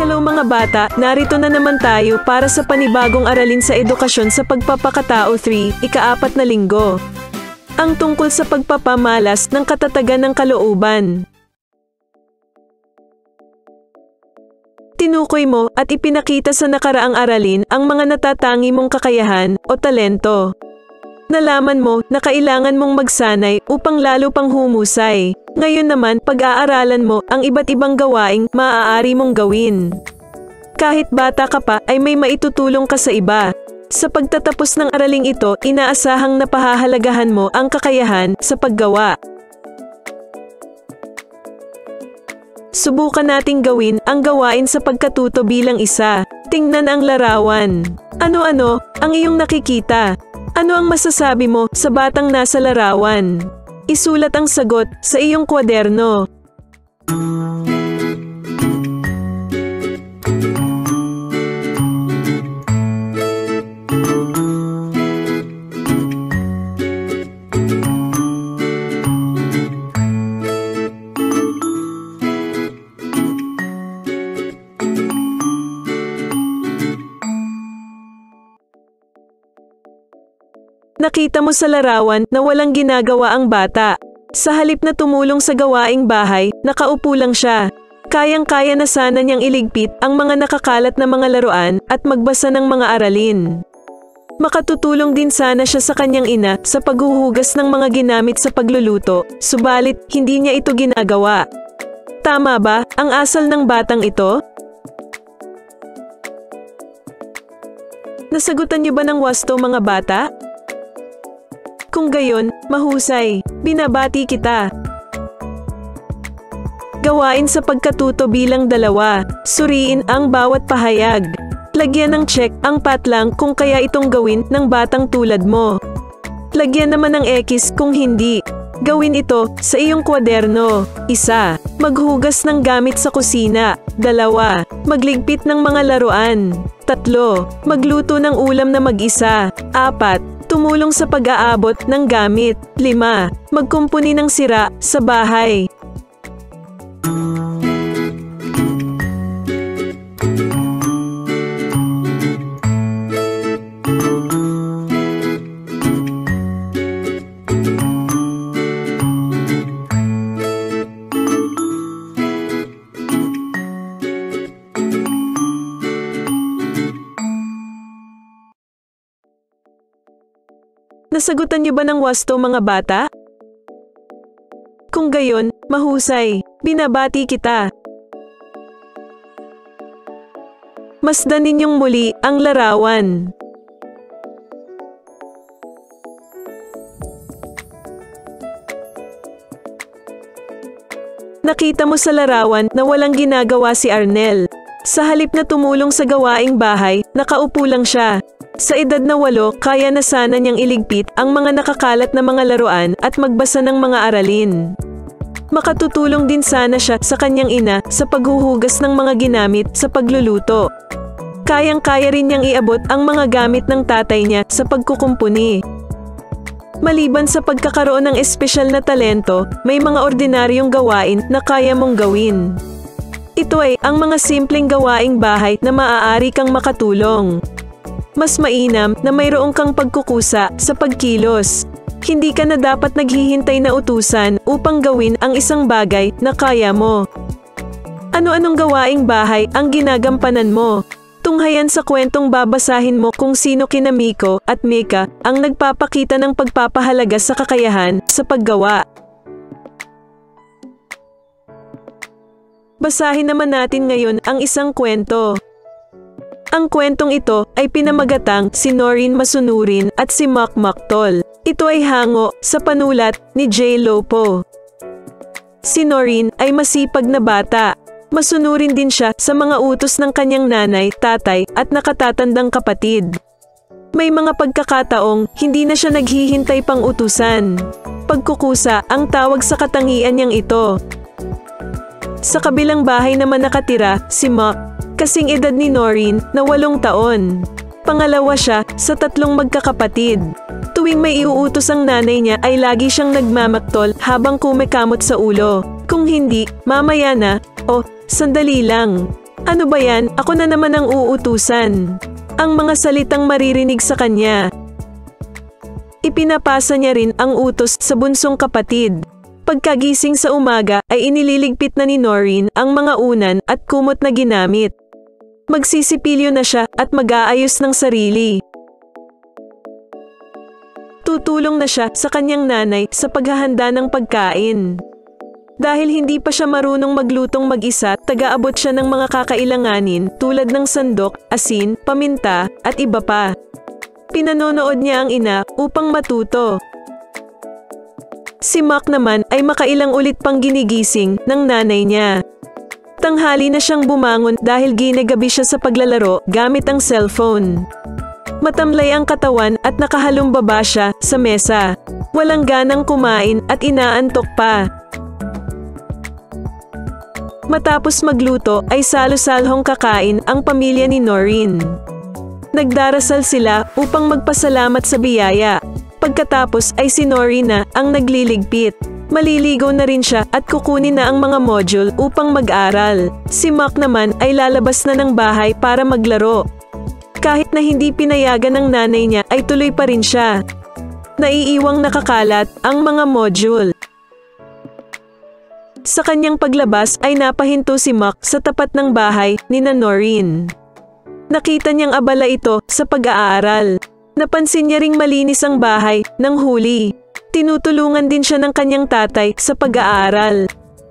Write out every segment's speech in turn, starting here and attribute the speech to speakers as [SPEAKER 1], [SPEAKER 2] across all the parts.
[SPEAKER 1] Hello mga bata, narito na naman tayo para sa panibagong aralin sa edukasyon sa pagpapakatao 3, ika-4 na linggo. Ang tungkol sa pagpapamalas ng katatagan ng kalooban. Tinukoy mo at ipinakita sa nakaraang aralin ang mga natatangi mong kakayahan o talento. Nalaman mo na kailangan mong magsanay upang lalo pang humusay. Ngayon naman, pag-aaralan mo ang iba't ibang gawaing maaari mong gawin. Kahit bata ka pa ay may maitutulong ka sa iba. Sa pagtatapos ng araling ito, inaasahang napahahalagahan mo ang kakayahan sa paggawa. Subukan nating gawin ang gawain sa pagkatuto bilang isa. Tingnan ang larawan. Ano-ano ang iyong nakikita? Ano ang masasabi mo sa batang nasa larawan? Isulat ang sagot sa iyong kwaderno. Nakita mo sa larawan na walang ginagawa ang bata. Sa halip na tumulong sa gawaing bahay, nakaupo lang siya. Kayang-kaya na sana niyang iligpit ang mga nakakalat na mga laruan at magbasa ng mga aralin. Makatutulong din sana siya sa kanyang ina sa paghuhugas ng mga ginamit sa pagluluto, subalit hindi niya ito ginagawa. Tama ba ang asal ng batang ito? Nasagutan niyo ba ng wasto mga bata? Kung gayon, mahusay, binabati kita. Gawain sa pagkatuto bilang 2, suriin ang bawat pahayag. Lagyan ng check ang patlang kung kaya itong gawin ng batang tulad mo. Lagyan naman ng X kung hindi. Gawin ito sa iyong kwaderno. 1. Maghugas ng gamit sa kusina. 2. Magligpit ng mga laruan. 3. Magluto ng ulam na mag-isa. 4. Tumulong sa pag-aabot ng gamit. 5. Magkumpuni ng sira sa bahay. Nasagutan niyo ba ng wasto mga bata? Kung gayon, mahusay, binabati kita. Masdan ninyong muli ang larawan. Nakita mo sa larawan na walang ginagawa si Arnel. Sa halip na tumulong sa gawaing bahay, nakaupo lang siya. Sa edad na 8, kaya na sana niyang iligpit ang mga nakakalat na mga laruan at magbasa ng mga aralin. Makatutulong din sana siya sa kanyang ina sa paghuhugas ng mga ginamit sa pagluluto. Kayang-kaya rin niyang iabot ang mga gamit ng tatay niya sa pagkukumpuni. Maliban sa pagkakaroon ng espesyal na talento, may mga ordinaryong gawain na kaya mong gawin. Ito ay ang mga simpleng gawaing bahay na maaari kang makatulong. Mas mainam na mayroong kang pagkukusa sa pagkilos. Hindi ka na dapat naghihintay na utusan upang gawin ang isang bagay na kaya mo. Ano-anong gawaing bahay ang ginagampanan mo? Tunghayan sa kwentong babasahin mo kung sino kina Miko at Mika ang nagpapakita ng pagpapahalaga sa kakayahan sa paggawa. Basahin naman natin ngayon ang isang kwento. Ang kwentong ito ay pinamagatang si Noreen Masunurin at si Mac Mactol. Ito ay hango sa panulat ni J. Lopo. Si Noreen ay masipag na bata. Masunurin din siya sa mga utos ng kanyang nanay, tatay at nakatatandang kapatid. May mga pagkakataong hindi na siya naghihintay pang utusan. Pagkukusa ang tawag sa katangian niyang ito. Sa kabilang bahay naman nakatira si Mac. Kasing edad ni Noreen na 8 taon. Pangalawa siya sa 3 magkakapatid. Tuwing may iuutos ang nanay niya ay lagi siyang nagmamaktol habang kumikamot sa ulo. Kung hindi, mamaya na, o sandali lang. Ano ba yan? Ako na naman ang uutusan. Ang mga salitang maririnig sa kanya. Ipinapasa niya rin ang utos sa bunsong kapatid. Pagkagising sa umaga ay inililigpit na ni Noreen ang mga unan at kumot na ginamit. Magsisipilyo na siya at mag-aayos ng sarili. Tutulong na siya sa kanyang nanay sa paghahanda ng pagkain. Dahil hindi pa siya marunong maglutong mag-isa, taga-abot siya ng mga kakailanganin tulad ng sandok, asin, paminta, at iba pa. Pinanonood niya ang ina upang matuto. Si Mac naman ay makailang ulit pang ginigising ng nanay niya. Tanghali na siyang bumangon dahil ginagabi siya sa paglalaro gamit ang cellphone. Matamlay ang katawan at nakahalumbaba siya sa mesa. Walang ganang kumain at inaantok pa. Matapos magluto ay salo-salhong kakain ang pamilya ni Noreen. Nagdarasal sila upang magpasalamat sa biyaya. Pagkatapos ay si Noreen na ang nagliligpit. Maliligo na rin siya at kukunin na ang mga module upang mag-aral. Si Mac naman ay lalabas na ng bahay para maglaro. Kahit na hindi pinayagan ng nanay niya ay tuloy pa rin siya. Naiiwang nakakalat ang mga module. Sa kanyang paglabas ay napahinto si Mac sa tapat ng bahay ni Noreen. Nakita niyang abala ito sa pag-aaral. Napansin niya ring malinis ang bahay ng huli. Tinutulungan din siya ng kanyang tatay sa pag-aaral.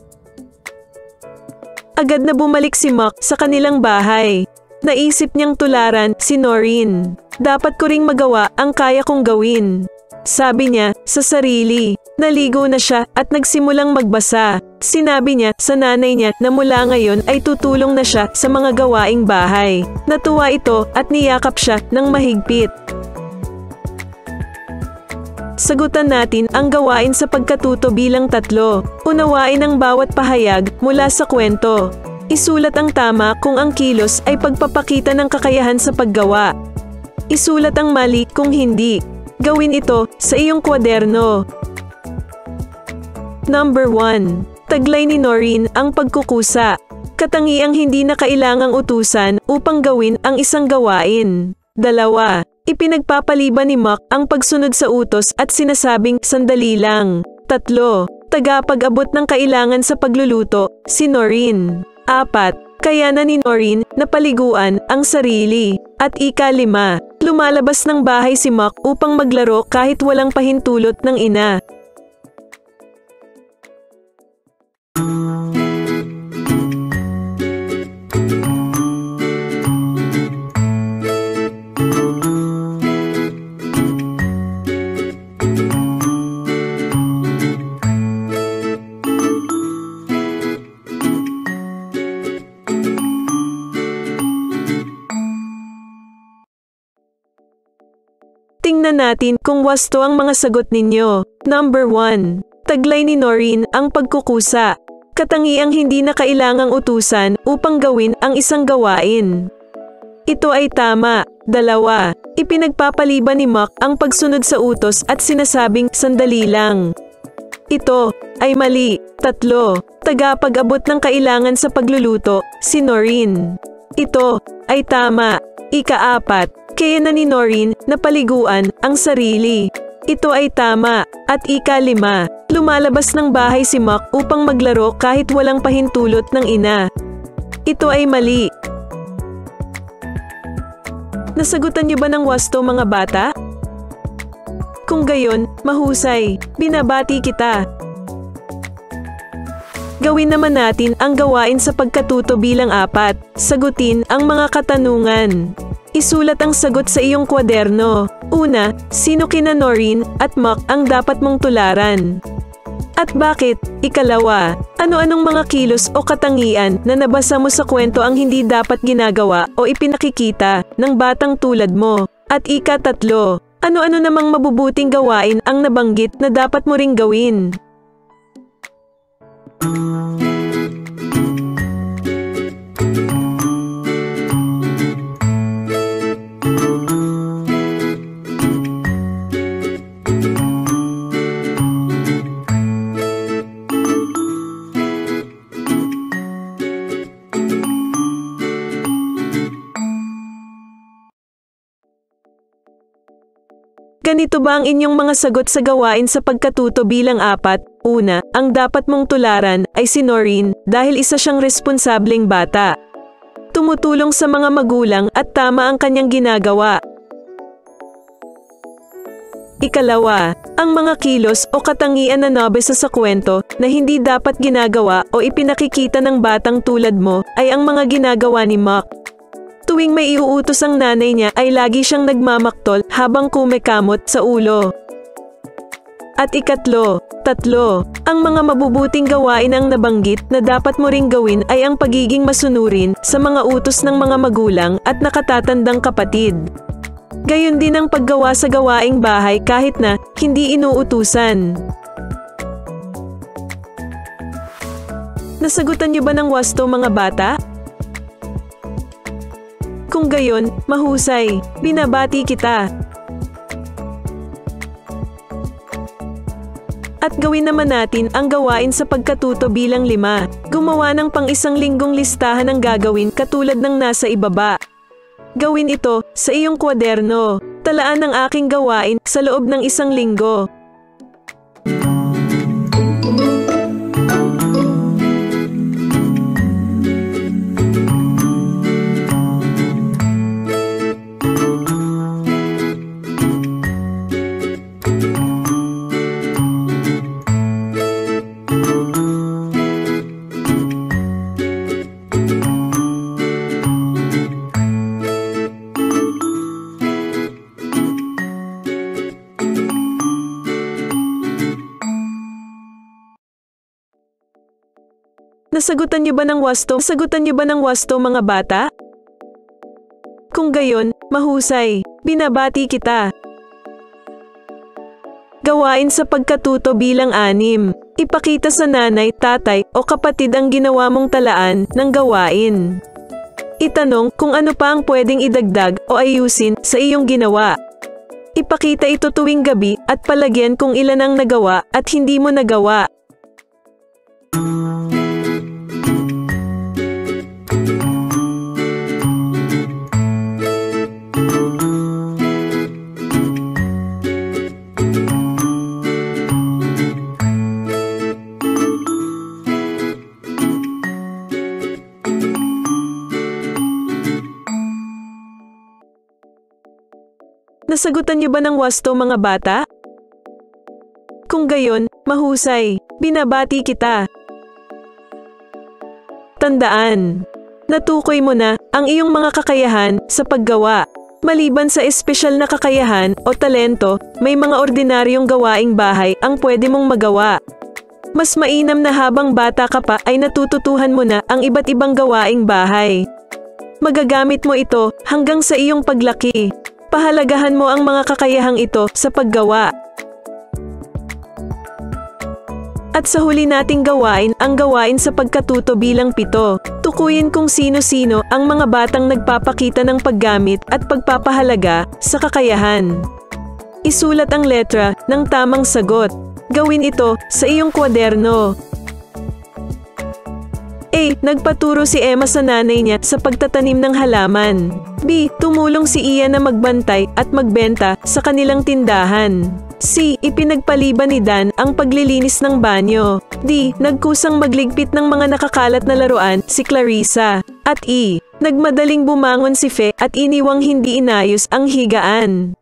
[SPEAKER 1] Agad na bumalik si Mac sa kanilang bahay. Naisip niyang tularan si Noreen. Dapat ko ring magawa ang kaya kong gawin. Sabi niya sa sarili. Naligo na siya at nagsimulang magbasa. Sinabi niya sa nanay niya na mula ngayon ay tutulong na siya sa mga gawaing bahay. Natuwa ito at niyakap siya ng mahigpit. Sagutan natin ang gawain sa pagkatuto bilang 3. Unawain ang bawat pahayag mula sa kwento. Isulat ang tama kung ang kilos ay pagpapakita ng kakayahan sa paggawa. Isulat ang mali kung hindi. Gawin ito sa iyong kwaderno. Number 1. Taglay ni Noreen ang pagkukusa. Katangiang hindi na kailangang utusan upang gawin ang isang gawain. 2. Ipinagpapaliban ni Mac ang pagsunod sa utos at sinasabing sandali lang. 3. Tagapag-abot ng kailangan sa pagluluto, si Noreen. 4. Kayanan ni Noreen na paliguan ang sarili. At 5. Lumalabas ng bahay si Mac upang maglaro kahit walang pahintulot ng ina. Tingnan natin kung wasto ang mga sagot ninyo. Number 1. Taglay ni Noreen ang pagkukusa. Katangiang hindi na kailangang utusan upang gawin ang isang gawain. Ito ay tama. 2. Ipinagpapaliban ni Mac ang pagsunod sa utos at sinasabing sandali lang. Ito ay mali. 3. Tagapag-abot ng kailangan sa pagluluto, si Noreen. Ito ay tama. 4. Kayanan ni Noreen na paliguan ang sarili. Ito ay tama. At 5. Lumalabas ng bahay si Mac upang maglaro kahit walang pahintulot ng ina. Ito ay mali. Nasagutan niyo ba ng wasto mga bata? Kung gayon, mahusay. Binabati kita. Gawin naman natin ang gawain sa pagkatuto bilang 4. Sagutin ang mga katanungan. Isulat ang sagot sa iyong kwaderno. Una, sino kina Noreen at Mac ang dapat mong tularan? At bakit? 2, ano-anong mga kilos o katangian na nabasa mo sa kwento ang hindi dapat ginagawa o ipinakikita ng batang tulad mo? At 3, ano-ano namang mabubuting gawain ang nabanggit na dapat mo ring gawin? Ganito ba ang inyong mga sagot sa gawain sa pagkatuto bilang 4? Una, ang dapat mong tularan ay si Noreen dahil isa siyang responsableng bata. Tumutulong sa mga magulang at tama ang kanyang ginagawa. Ikalawa, ang mga kilos o katangian na nabasa sa kwento na hindi dapat ginagawa o ipinakikita ng batang tulad mo ay ang mga ginagawa ni Mac. Tuwing may iuutos ang nanay niya ay lagi siyang nagmamaktol habang kumikamot sa ulo. At ikatlo, ang mga mabubuting gawain ang nabanggit na dapat mo ring gawin ay ang pagiging masunurin sa mga utos ng mga magulang at nakatatandang kapatid. Gayon din ang paggawa sa gawaing bahay kahit na hindi inuutusan. Nasagutan niyo ba ng wasto mga bata? Kung gayon, mahusay, binabati kita. At gawin naman natin ang gawain sa pagkatuto bilang 5. Gumawa ng pang-isang linggong listahan ng gagawin katulad ng nasa ibaba. Gawin ito sa iyong kwaderno. Talaan ang aking gawain sa loob ng 1 linggo. Nasagutan niyo ba ng wasto? Nasagutan niyo ba ng wasto mga bata? Kung gayon, mahusay, binabati kita. Gawain sa pagkatuto bilang 6. Ipakita sa nanay, tatay o kapatid ang ginawa mong talaan ng gawain. Itanong kung ano pa ang pwedeng idagdag o ayusin sa iyong ginawa. Ipakita ito tuwing gabi at palagyan kung ilan ang nagawa at hindi mo nagawa. Nasagutan niyo ba ng wasto mga bata? Kung gayon, mahusay, binabati kita. Tandaan, natukoy mo na ang iyong mga kakayahan sa paggawa. Maliban sa espesyal na kakayahan o talento, may mga ordinaryong gawaing bahay ang pwede mong magawa. Mas mainam na habang bata ka pa ay natututuhan mo na ang iba't ibang gawaing bahay. Magagamit mo ito hanggang sa iyong paglaki. Pahalagahan mo ang mga kakayahang ito sa paggawa. At sa huli nating gawain ang gawain sa pagkatuto bilang 7. Tukuyin kung sino-sino ang mga batang nagpapakita ng paggamit at pagpapahalaga sa kakayahan. Isulat ang letra ng tamang sagot. Gawin ito sa iyong kwaderno. A. Nagpaturo si Emma sa nanay niya sa pagtatanim ng halaman. B. Tumulong si Ian na magbantay at magbenta sa kanilang tindahan. C. Ipinagpaliban ni Dan ang paglilinis ng banyo. D. Nagkusang magligpit ng mga nakakalat na laruan si Clarissa. At E. Nagmadaling bumangon si Fe at iniwang hindi inayos ang higaan.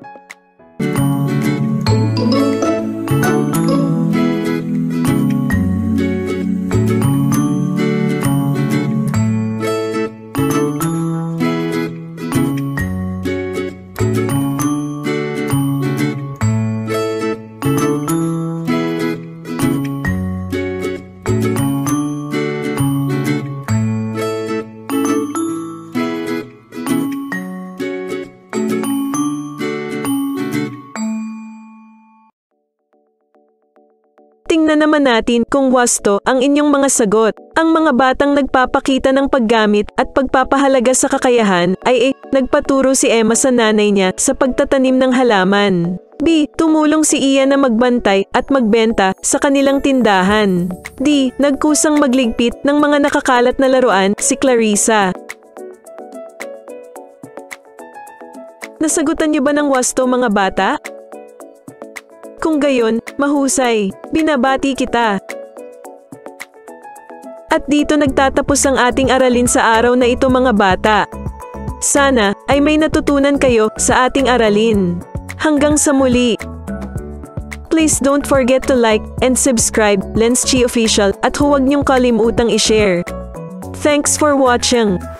[SPEAKER 1] Tingnan naman natin kung wasto ang inyong mga sagot. Ang mga batang nagpapakita ng paggamit at pagpapahalaga sa kakayahan ay A. Nagpaturo si Emma sa nanay niya sa pagtatanim ng halaman. B. Tumulong si Ian na magbantay at magbenta sa kanilang tindahan. D. Nagkusang magligpit ng mga nakakalat na laruan si Clarissa. Nasagutan niyo ba ng wasto mga bata? Kung gayon, mahusay. Binabati kita. At dito nagtatapos ang ating aralin sa araw na ito mga bata. Sana ay may natutunan kayo sa ating aralin. Hanggang sa muli. Please don't forget to like and subscribe, Lens Chi Official, at huwag niyong kalimutang i-share. Thanks for watching.